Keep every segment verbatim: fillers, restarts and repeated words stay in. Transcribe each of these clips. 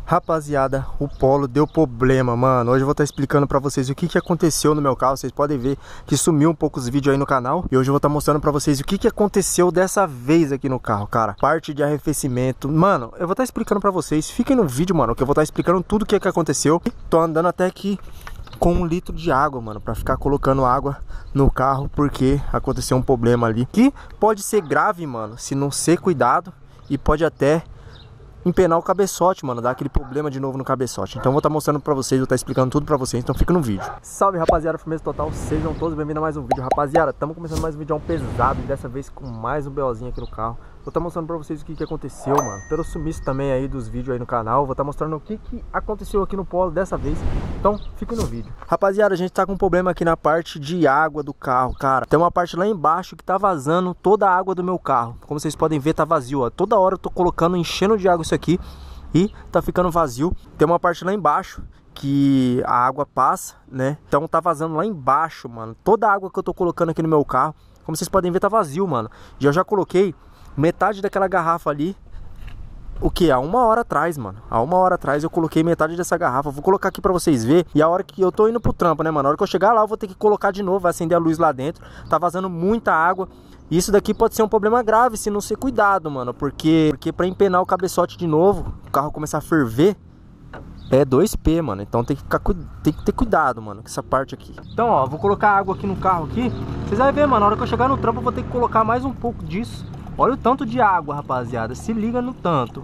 Rapaziada, o Polo deu problema, mano. Hoje eu vou estar explicando pra vocês o que que aconteceu no meu carro. Vocês podem ver que sumiu um pouco os vídeos aí no canal. E hoje eu vou estar mostrando pra vocês o que que aconteceu dessa vez aqui no carro, cara. Parte de arrefecimento. Mano, eu vou estar explicando pra vocês. Fiquem no vídeo, mano, que eu vou estar explicando tudo o que que aconteceu. Tô andando até aqui com um litro de água, mano, pra ficar colocando água no carro, porque aconteceu um problema ali que pode ser grave, mano, se não ser cuidado, e pode até empenar o cabeçote, mano, dar aquele problema de novo no cabeçote. Então eu vou estar mostrando pra vocês, vou estar explicando tudo pra vocês, então fica no vídeo. Salve, rapaziada, firmeza total, sejam todos bem-vindos a mais um vídeo. Rapaziada, estamos começando mais um vídeo pesado, e dessa vez com mais um BOzinho aqui no carro. Vou estar mostrando pra vocês o que que aconteceu, mano, pelo sumiço também aí dos vídeos aí no canal. Vou estar mostrando o que que aconteceu aqui no Polo dessa vez, então fica no vídeo. Rapaziada, a gente tá com um problema aqui na parte de água do carro, cara. Tem uma parte lá embaixo que tá vazando toda a água do meu carro. Como vocês podem ver, tá vazio, ó. Toda hora eu tô colocando, enchendo de água isso aqui e tá ficando vazio. Tem uma parte lá embaixo que a água passa, né? Então tá vazando lá embaixo, mano. Toda a água que eu tô colocando aqui no meu carro, como vocês podem ver, tá vazio, mano. E eu já coloquei metade daquela garrafa ali, o que? Há uma hora atrás, mano. Há uma hora atrás eu coloquei metade dessa garrafa. Vou colocar aqui pra vocês verem. E a hora que eu tô indo pro trampo, né, mano? A hora que eu chegar lá eu vou ter que colocar de novo, vai acender a luz lá dentro. Tá vazando muita água. E isso daqui pode ser um problema grave se não ser cuidado, mano. Porque, porque pra empenar o cabeçote de novo, o carro começar a ferver, é dois P, mano. Então tem que, ficar, tem que ter cuidado, mano, com essa parte aqui. Então, ó, vou colocar água aqui no carro aqui. Vocês vão ver, mano, na hora que eu chegar no trampo eu vou ter que colocar mais um pouco disso. Olha o tanto de água, rapaziada. Se liga no tanto.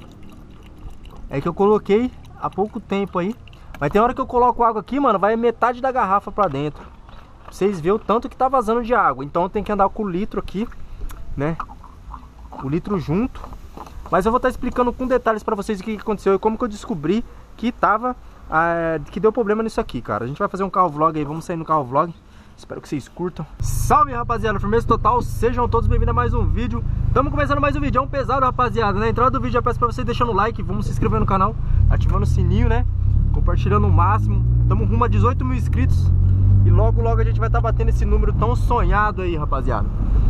É que eu coloquei há pouco tempo aí. Mas tem hora que eu coloco água aqui, mano, vai metade da garrafa pra dentro. Pra vocês verem o tanto que tá vazando de água. Então tem que andar com o litro aqui, né? O litro junto. Mas eu vou estar explicando com detalhes pra vocês o que aconteceu e como que eu descobri que tava... Ah, que deu problema nisso aqui, cara. A gente vai fazer um carro vlog aí, vamos sair no carro vlog. Espero que vocês curtam. Salve, rapaziada, firmeza total, sejam todos bem-vindos a mais um vídeo. Estamos começando mais um vídeo, é um pesado, rapaziada. Na entrada do vídeo já peço pra vocês deixando o like, vamos se inscrever no canal, ativando o sininho, né? Compartilhando o máximo. Estamos rumo a dezoito mil inscritos. E logo, logo a gente vai estar batendo esse número tão sonhado aí, rapaziada.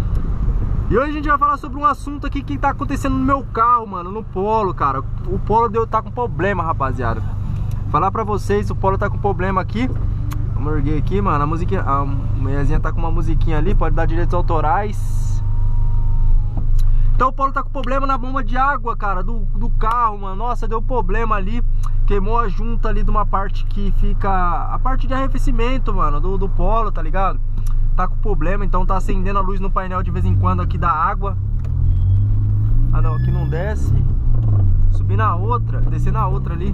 E hoje a gente vai falar sobre um assunto aqui que tá acontecendo no meu carro, mano, no Polo, cara. O Polo deu, tá com problema, rapaziada. Falar pra vocês, o Polo tá com problema aqui. Vamos erguer aqui, mano, a musiquinha, a mulherzinha tá com uma musiquinha ali, pode dar direitos autorais. Então o Polo tá com problema na bomba de água, cara, do, do carro, mano. Nossa, deu problema ali, queimou a junta ali de uma parte que fica, a parte de arrefecimento, mano, do, do Polo, tá ligado? Tá com problema, então tá acendendo a luz no painel de vez em quando aqui da água. Ah não, aqui não desce. Subir na outra, descer na outra ali.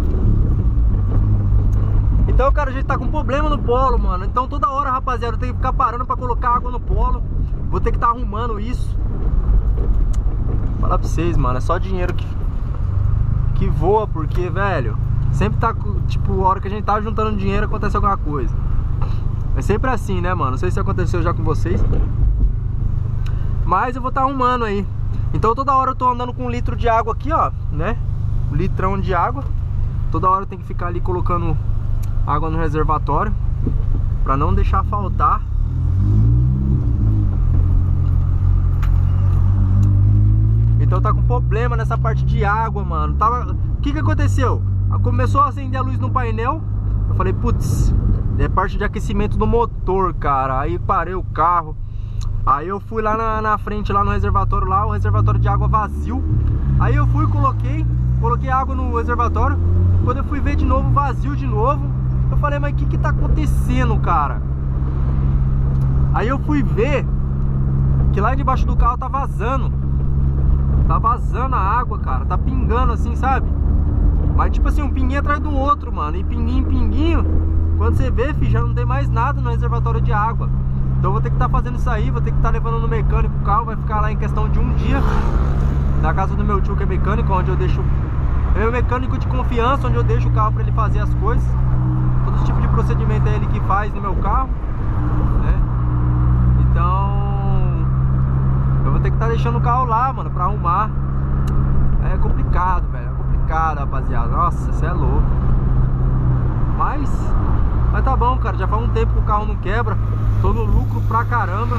Então, cara, a gente tá com problema no Polo, mano. Então toda hora, rapaziada, eu tenho que ficar parando pra colocar água no Polo. Vou ter que estar arrumando isso. Vou falar pra vocês, mano, é só dinheiro que, que voa. Porque, velho, sempre tá, tipo, a hora que a gente tá juntando dinheiro acontece alguma coisa. É sempre assim, né, mano? Não sei se aconteceu já com vocês, mas eu vou estar arrumando aí. Então toda hora eu tô andando com um litro de água aqui, ó, né? Um litrão de água. Toda hora eu tenho que ficar ali colocando água no reservatório pra não deixar faltar. Então tá com problema nessa parte de água, mano. Tava... O que que aconteceu? Começou a acender a luz no painel. Eu falei, putz, é parte de aquecimento do motor, cara. Aí parei o carro. Aí eu fui lá na, na frente, lá no reservatório, lá, o reservatório de água vazio. Aí eu fui e coloquei, coloquei água no reservatório. Quando eu fui ver de novo, vazio de novo. Eu falei, mas o que que tá acontecendo, cara? Aí eu fui ver que lá debaixo do carro tá vazando. Tá vazando a água, cara. Tá pingando assim, sabe? Mas tipo assim, um pinguinho atrás do outro, mano. E pinguinho, pinguinho. Quando você vê, filho, já não tem mais nada no reservatório de água. Então eu vou ter que estar tá fazendo isso aí. Vou ter que estar tá levando no mecânico o carro. Vai ficar lá em questão de um dia, na casa do meu tio que é mecânico, onde eu deixo... É meu mecânico de confiança, onde eu deixo o carro pra ele fazer as coisas. Todo esse tipo de procedimento é ele que faz no meu carro, né? Então eu vou ter que estar tá deixando o carro lá, mano, pra arrumar. É complicado, velho. É complicado, rapaziada. Nossa, você é louco. Mas Mas tá bom, cara. Já faz um tempo que o carro não quebra. Tô no lucro pra caramba.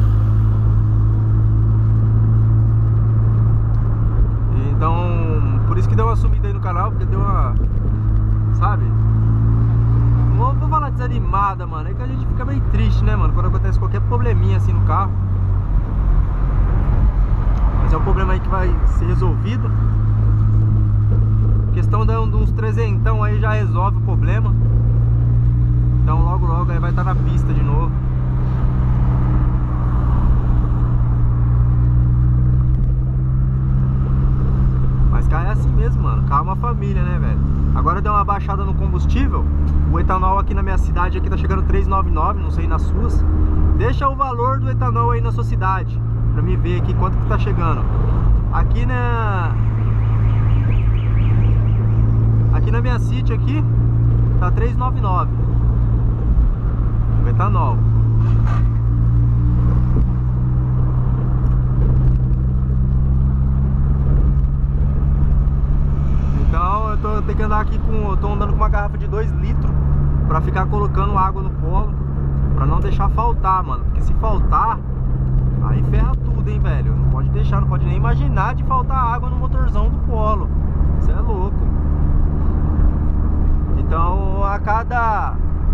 Então, por Por isso que deu uma sumida aí no canal, porque deu uma... Sabe? Não vou falar desanimada, mano. É que a gente fica meio triste, né, mano? Quando acontece qualquer probleminha assim no carro. Mas é um problema aí que vai ser resolvido. Questão de uns trezentão aí já resolve o problema. Então logo logo aí vai estar na pista de novo. Mas carro é assim mesmo, mano. Carro é uma família, né, velho? Agora deu uma baixada no combustível. O etanol aqui na minha cidade aqui tá chegando três e noventa e nove, não sei nas suas. Deixa o valor do etanol aí na sua cidade pra me ver aqui quanto que tá chegando. Aqui na... Aqui na minha City aqui tá três e noventa e nove o etanol. Então eu tô tendo que andar aqui com... Eu tô andando com uma garrafa de dois litros pra ficar colocando água no polo, pra não deixar faltar, mano. Porque se faltar, aí ferra tudo, hein, velho. Não pode deixar, não pode nem imaginar de faltar água no motorzão do polo. Isso é louco. Então a cada...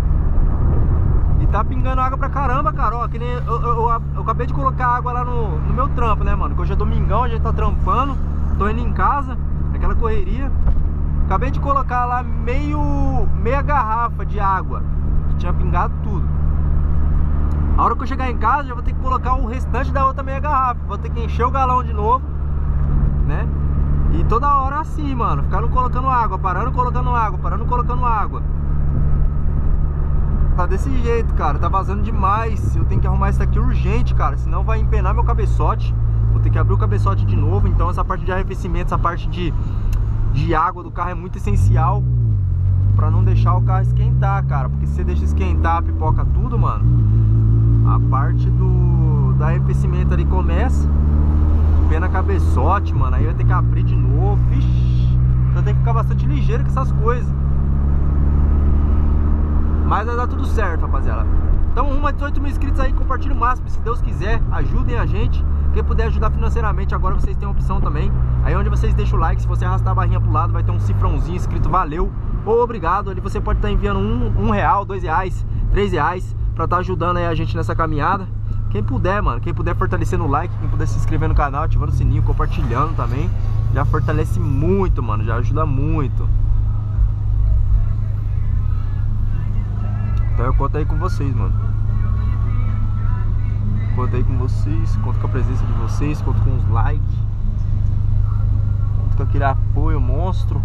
E tá pingando água pra caramba, cara. Ó, que nem eu, eu, eu, eu acabei de colocar água lá no, no meu trampo, né, mano? Que hoje é domingão, a gente tá trampando. Tô indo em casa, aquela correria. Acabei de colocar lá meio... meia garrafa de água, que tinha pingado tudo. A hora que eu chegar em casa, já vou ter que colocar o restante da outra meia garrafa. Vou ter que encher o galão de novo, né? E toda hora assim, mano, ficando colocando água, parando, colocando água, parando, colocando água. Tá desse jeito, cara, tá vazando demais. Eu tenho que arrumar isso aqui urgente, cara, senão vai empenar meu cabeçote. Vou ter que abrir o cabeçote de novo. Então essa parte de arrefecimento, essa parte de, de água do carro é muito essencial pra não deixar o carro esquentar, cara. Porque se você deixa esquentar, pipoca tudo, mano, a parte do, do arrefecimento ali começa, pena cabeçote, mano, aí vai ter que abrir de novo. Ixi, então tem que ficar bastante ligeiro com essas coisas. Mas vai dar tudo certo, rapaziada. Então rumo a dezoito mil inscritos aí, compartilha o máximo, se Deus quiser, ajudem a gente. Quem puder ajudar financeiramente, agora vocês têm a opção também. Aí onde vocês deixam o like, se você arrastar a barrinha pro lado, vai ter um cifrãozinho escrito valeu ou obrigado. Ali você pode estar enviando um, um real, dois reais, três reais, pra estar ajudando aí a gente nessa caminhada. Quem puder, mano, quem puder fortalecer no like, quem puder se inscrever no canal, ativando o sininho, compartilhando também, já fortalece muito, mano, já ajuda muito. Então eu conto aí com vocês, mano. Conto aí com vocês, conto com a presença de vocês, conto com os likes, conto com aquele apoio monstro.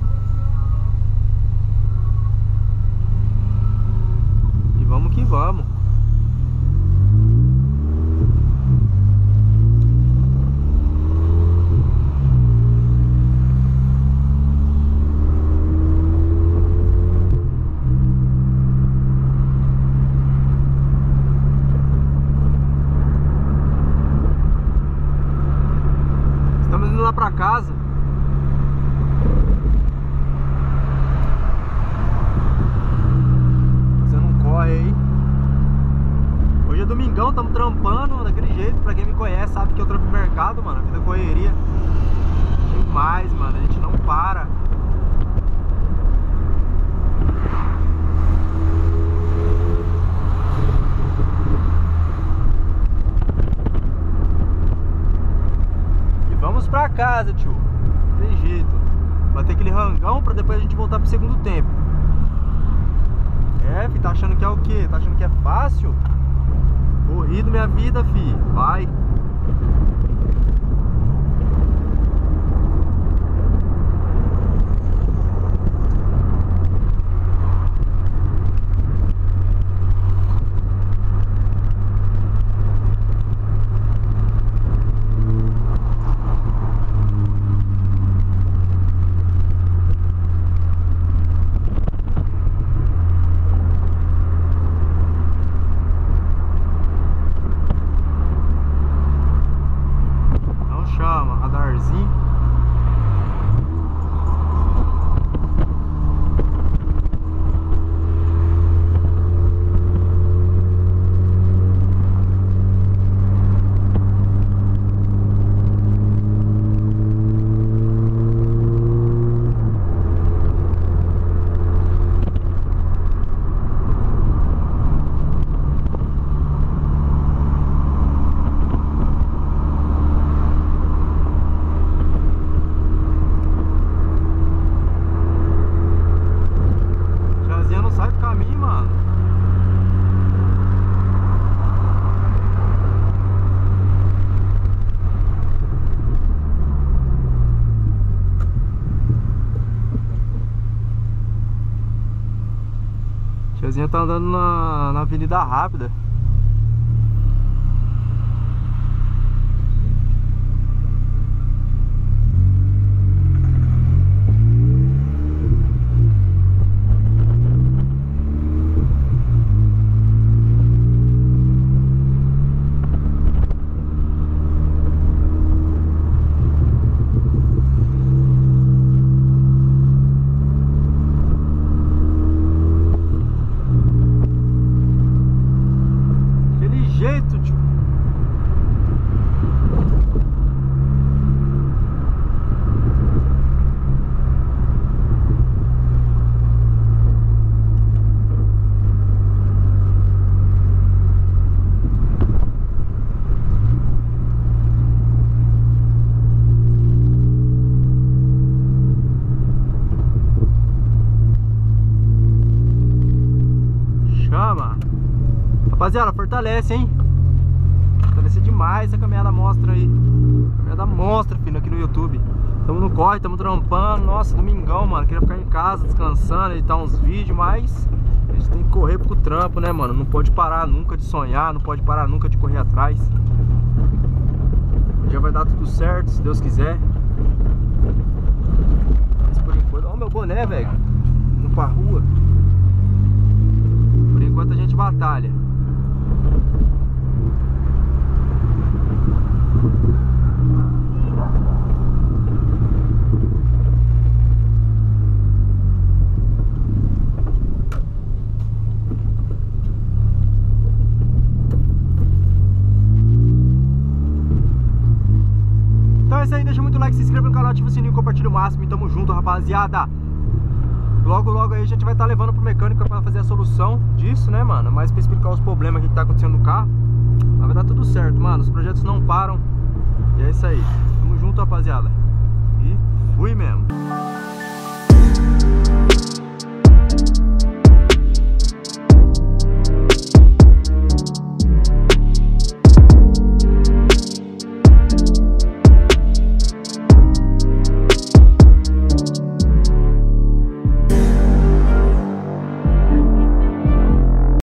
E vamos que vamos. Pra casa. Fazendo um corre aí. Hoje é domingão, estamos trampando daquele jeito. Pra quem me conhece sabe que eu trampo no mercado, mano. Aqui da correria demais, mano. A gente não para. Vamos pra casa, tio. Não tem jeito. Vai ter aquele rangão pra depois a gente voltar pro segundo tempo. É, fi, tá achando que é o quê? Tá achando que é fácil? Corrido minha vida, fi. Vai. Cezinha tá andando na, na avenida rápida. Jeito, tio. Chama. Rapaziada, fortalece, hein? Fortalece demais essa caminhada monstra aí. Caminhada monstra, filho, aqui no YouTube. Tamo no corre, tamo trampando. Nossa, domingão, mano. Queria ficar em casa, descansando, editar uns vídeos, mas a gente tem que correr pro trampo, né, mano? Não pode parar nunca de sonhar, não pode parar nunca de correr atrás. Já vai dar tudo certo, se Deus quiser. Mas por enquanto... Olha o meu boné, velho. Indo pra rua. Por enquanto a gente batalha. Então é isso aí, deixa muito like, se inscreva no canal, ativa o sininho, compartilha o máximo e tamo junto, rapaziada. Logo, logo aí a gente vai estar tá levando pro mecânico pra fazer a solução disso, né, mano? Mas pra explicar os problemas que tá acontecendo no carro. Mas vai dar tudo certo, mano. Os projetos não param. E é isso aí. Tamo junto, rapaziada. E fui mesmo.